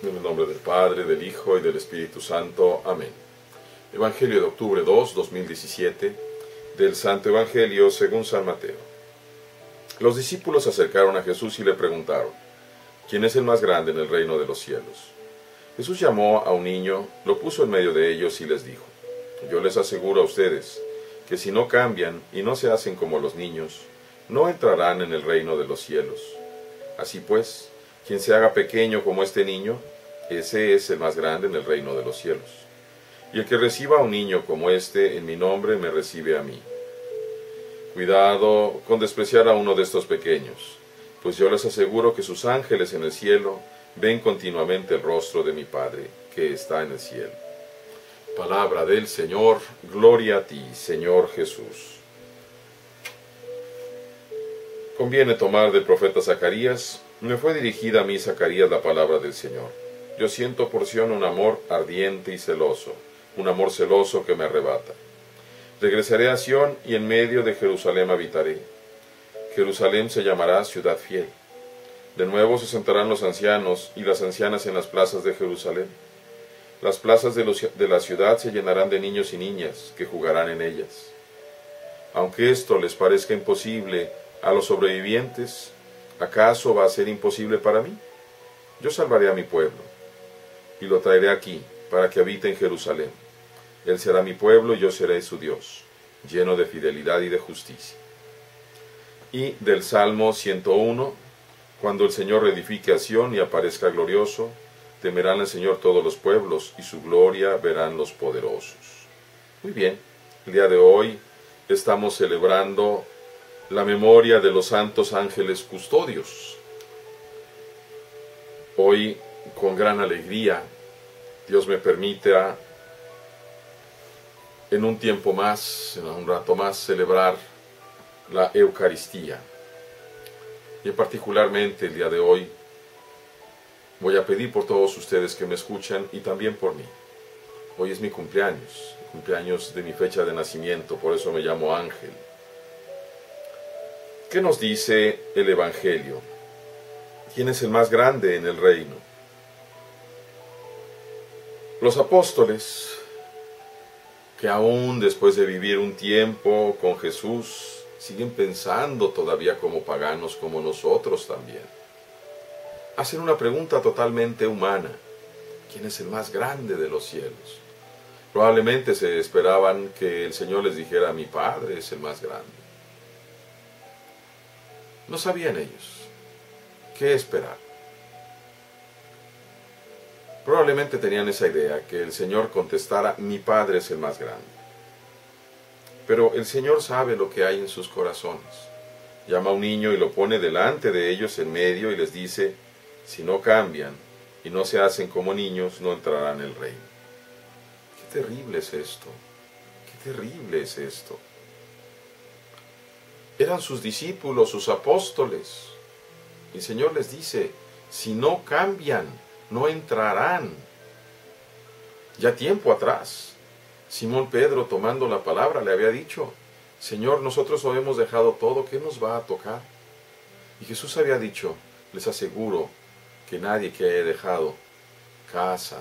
En el nombre del Padre, del Hijo y del Espíritu Santo. Amén. Evangelio de octubre 2, 2017, del Santo Evangelio según San Mateo. Los discípulos se acercaron a Jesús y le preguntaron: ¿quién es el más grande en el reino de los cielos? Jesús llamó a un niño, lo puso en medio de ellos y les dijo: yo les aseguro a ustedes que si no cambian y no se hacen como los niños, no entrarán en el reino de los cielos. Así pues, quien se haga pequeño como este niño, ese es el más grande en el reino de los cielos. Y el que reciba a un niño como este en mi nombre, me recibe a mí. Cuidado con despreciar a uno de estos pequeños, pues yo les aseguro que sus ángeles en el cielo ven continuamente el rostro de mi Padre, que está en el cielo. Palabra del Señor, gloria a ti, Señor Jesús. Conviene tomar del profeta Zacarías: me fue dirigida a mí, Zacarías, la palabra del Señor. Yo siento por Sión un amor ardiente y celoso, un amor celoso que me arrebata. Regresaré a Sión y en medio de Jerusalén habitaré. Jerusalén se llamará ciudad fiel. De nuevo se sentarán los ancianos y las ancianas en las plazas de Jerusalén. Las plazas de la ciudad se llenarán de niños y niñas que jugarán en ellas. Aunque esto les parezca imposible a los sobrevivientes, ¿acaso va a ser imposible para mí? Yo salvaré a mi pueblo y lo traeré aquí para que habite en Jerusalén. Él será mi pueblo y yo seré su Dios, lleno de fidelidad y de justicia. Y del Salmo 101, cuando el Señor reedifique a Sión y aparezca glorioso, temerán al Señor todos los pueblos y su gloria verán los poderosos. Muy bien, el día de hoy estamos celebrando la memoria de los santos ángeles custodios. Hoy, con gran alegría, Dios me permita en un tiempo más, en un rato más, celebrar la Eucaristía. Y particularmente el día de hoy voy a pedir por todos ustedes que me escuchan y también por mí. Hoy es mi cumpleaños, el cumpleaños de mi fecha de nacimiento, por eso me llamo Ángel. ¿Qué nos dice el Evangelio? ¿Quién es el más grande en el reino? Los apóstoles, que aún después de vivir un tiempo con Jesús, siguen pensando todavía como paganos, como nosotros también. Hacen una pregunta totalmente humana: ¿quién es el más grande de los cielos? Probablemente se esperaban que el Señor les dijera: mi Padre es el más grande. No sabían ellos qué esperar. Probablemente tenían esa idea, que el Señor contestara: mi Padre es el más grande. Pero el Señor sabe lo que hay en sus corazones. Llama a un niño y lo pone delante de ellos en medio y les dice: si no cambian y no se hacen como niños, no entrarán en el reino. Qué terrible es esto. Qué terrible es esto. Eran sus discípulos, sus apóstoles. El Señor les dice: si no cambian, no entrarán. Ya tiempo atrás, Simón Pedro, tomando la palabra, le había dicho: Señor, nosotros lo hemos dejado todo, ¿qué nos va a tocar? Y Jesús había dicho: les aseguro que nadie que haya dejado casa,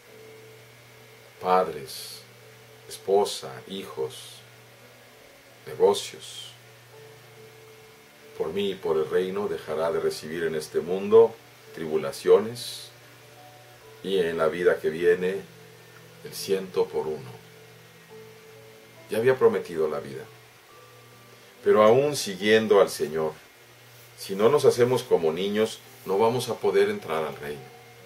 padres, esposa, hijos, negocios, por mí y por el reino, dejará de recibir en este mundo tribulaciones y en la vida que viene el 100 por 1. Ya había prometido la vida. Pero aún siguiendo al Señor, si no nos hacemos como niños, no vamos a poder entrar al reino.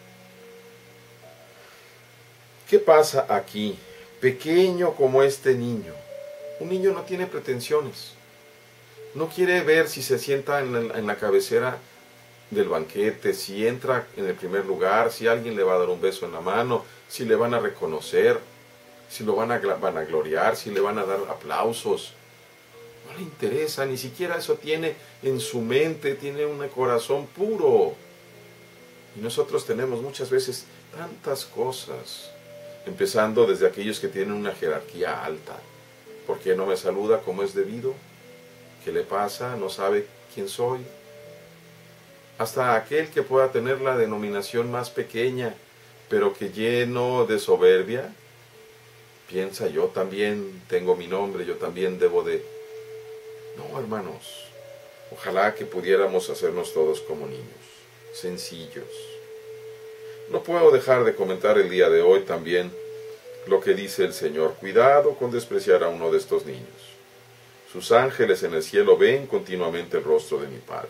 ¿Qué pasa aquí? Pequeño como este niño. Un niño no tiene pretensiones. No quiere ver si se sienta en la cabecera del banquete, si entra en el primer lugar, si alguien le va a dar un beso en la mano, si le van a reconocer, si lo van a vanagloriar, si le van a dar aplausos. No le interesa, ni siquiera eso tiene en su mente, tiene un corazón puro. Y nosotros tenemos muchas veces tantas cosas, empezando desde aquellos que tienen una jerarquía alta. ¿Por qué no me saluda como es debido? ¿Qué le pasa? ¿No sabe quién soy? hasta aquel que pueda tener la denominación más pequeña, pero que lleno de soberbia, piensa yo también tengo mi nombre, yo también debo de... No, hermanos, ojalá que pudiéramos hacernos todos como niños, sencillos. No puedo dejar de comentar el día de hoy también lo que dice el Señor. Cuidado con despreciar a uno de estos niños. Sus ángeles en el cielo ven continuamente el rostro de mi Padre.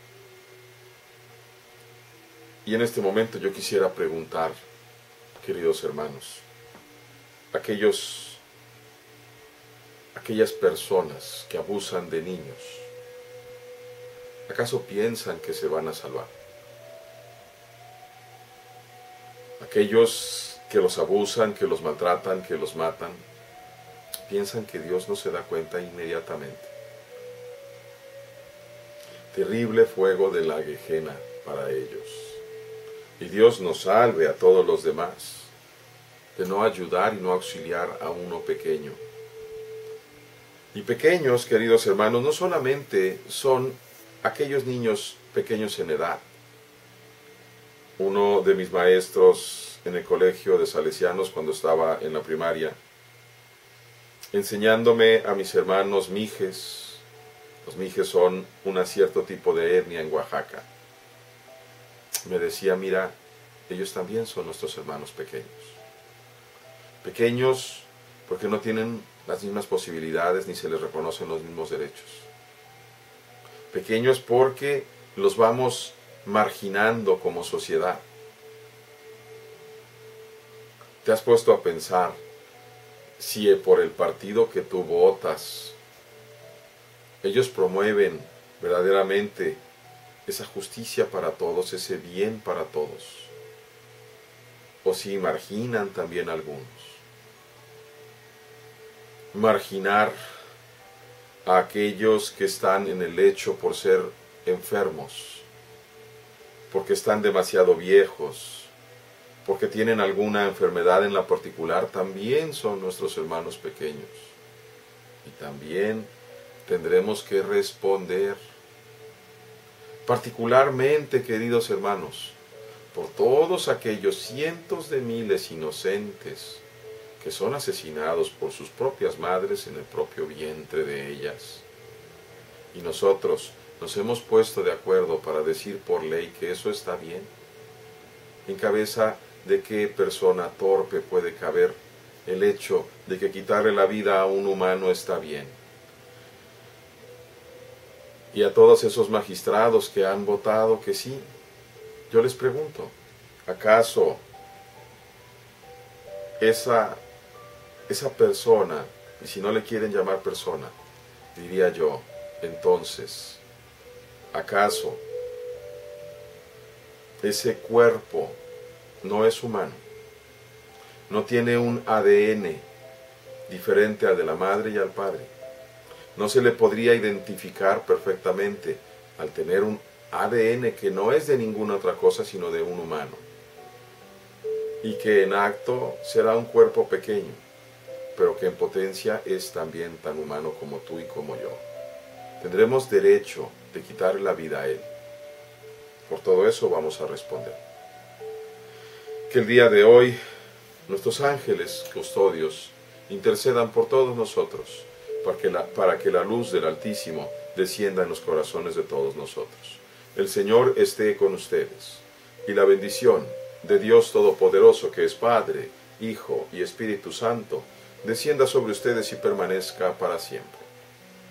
Y en este momento yo quisiera preguntar, queridos hermanos, aquellas personas que abusan de niños, ¿acaso piensan que se van a salvar? Aquellos que los abusan, que los maltratan, que los matan, piensan que Dios no se da cuenta inmediatamente. Terrible fuego de la Gehenna para ellos. Y Dios nos salve a todos los demás de no ayudar y no auxiliar a uno pequeño. Y pequeños, queridos hermanos, no solamente son aquellos niños pequeños en edad. Uno de mis maestros en el colegio de salesianos, cuando estaba en la primaria, enseñándome a mis hermanos mijes. Los mijes son un cierto tipo de etnia en Oaxaca. Me decía, mira, ellos también son nuestros hermanos pequeños. Pequeños porque no tienen las mismas posibilidades ni se les reconocen los mismos derechos. Pequeños porque los vamos marginando como sociedad. ¿Te has puesto a pensar si por el partido que tú votas, ellos promueven verdaderamente esa justicia para todos, ese bien para todos? O si marginan también a algunos. Marginar a aquellos que están en el lecho por ser enfermos, porque están demasiado viejos, porque tienen alguna enfermedad en la particular, también son nuestros hermanos pequeños. Y también tendremos que responder, particularmente, queridos hermanos, por todos aquellos cientos de miles inocentes que son asesinados por sus propias madres en el propio vientre de ellas. Y nosotros nos hemos puesto de acuerdo para decir por ley que eso está bien. ¿En cabeza de qué persona torpe puede caber el hecho de que quitarle la vida a un humano está bien? Y a todos esos magistrados que han votado que sí, yo les pregunto, ¿acaso esa persona, y si no le quieren llamar persona, diría yo, entonces, ¿acaso ese cuerpo no es humano? ¿No tiene un ADN diferente al de la madre y al padre? ¿No se le podría identificar perfectamente al tener un ADN que no es de ninguna otra cosa sino de un humano? Y que en acto será un cuerpo pequeño, pero que en potencia es también tan humano como tú y como yo. Tendremos derecho de quitarle la vida a él. Por todo eso vamos a responder. Que el día de hoy nuestros ángeles custodios intercedan por todos nosotros, para que la luz del Altísimo descienda en los corazones de todos nosotros. El Señor esté con ustedes, y la bendición de Dios Todopoderoso, que es Padre, Hijo y Espíritu Santo, descienda sobre ustedes y permanezca para siempre.